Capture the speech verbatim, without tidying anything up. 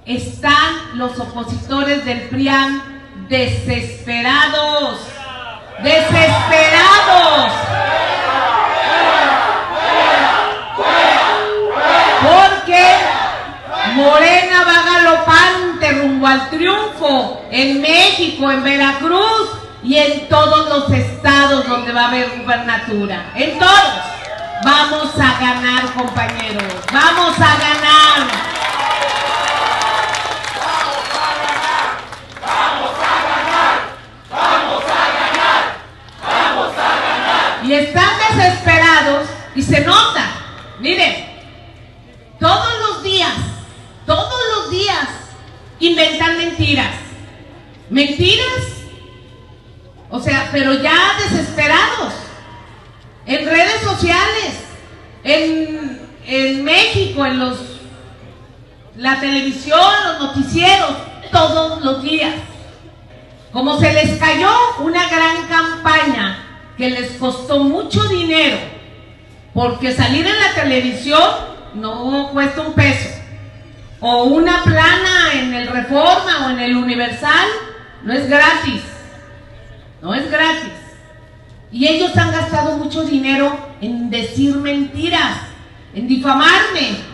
están los opositores del P R I A N desesperados, desesperados, porque Morena va galopante rumbo al triunfo en México, en Veracruz y en todos los estados donde va a haber gubernatura. En todos vamos a ganar, compañeros, vamos a ganar. Vamos a ganar, vamos a ganar, vamos a ganar. Y están desesperados y se nota. Miren, todos los días, todos los días inventan mentiras. Mentiras, o sea, pero ya desesperados. En redes sociales, en, en México, en los, la televisión, los noticieros, todos los días. Como se les cayó una gran campaña que les costó mucho dinero, porque salir en la televisión no cuesta un peso, o una plana en el Reforma o en el Universal no es gratis, no es gratis. Y ellos han gastado mucho dinero en decir mentiras, en difamarme,